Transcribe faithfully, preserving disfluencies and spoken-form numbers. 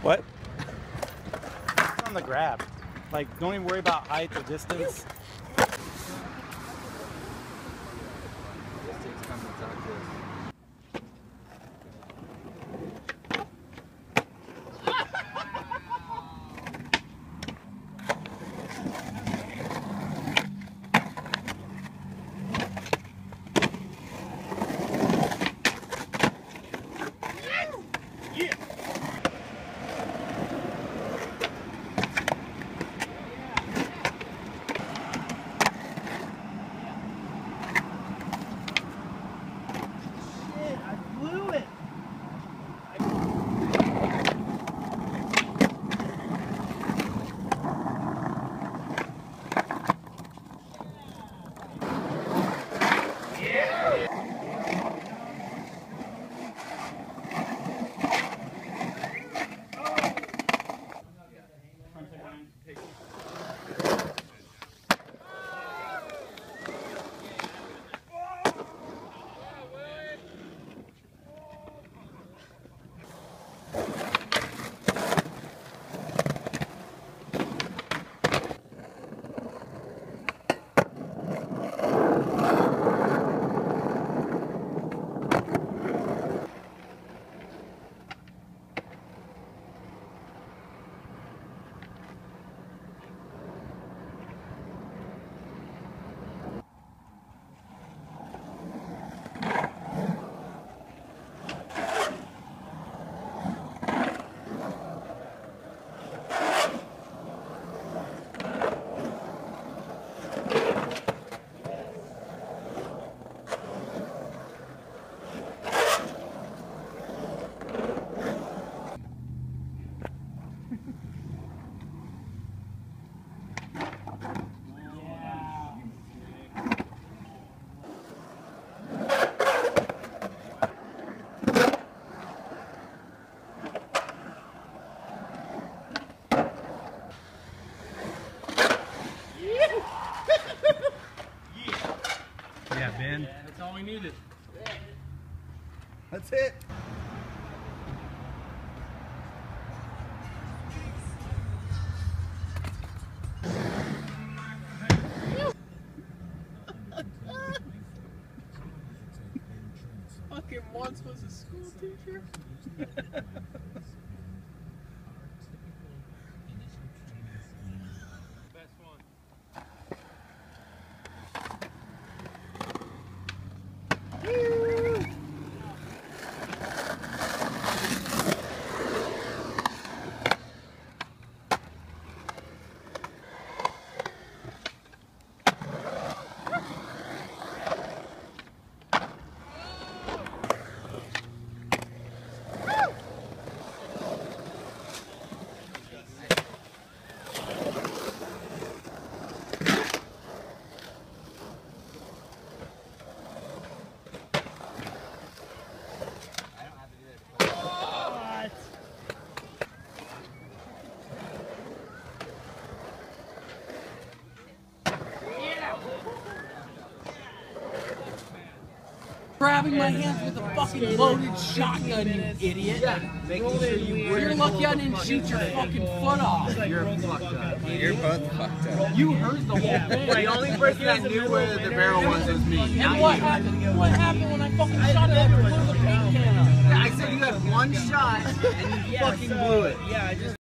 What? It's on the grab. Like, don't even worry about height or distance. Yeah, Ben. Yeah, that's all we needed. That's it. Fucking once was a school teacher. Best one. Grabbing my hands with a fucking loaded shotgun, you idiot. Making sure you You're lucky I didn't shoot your fucking foot off. You're fucked up. You're both fucked up. You heard the whole thing. The only person that knew where the barrel was was me. And what happened? What happened when I fucking shot it and blew the paint can up? I said you had one shot and you fucking blew it. Yeah, I just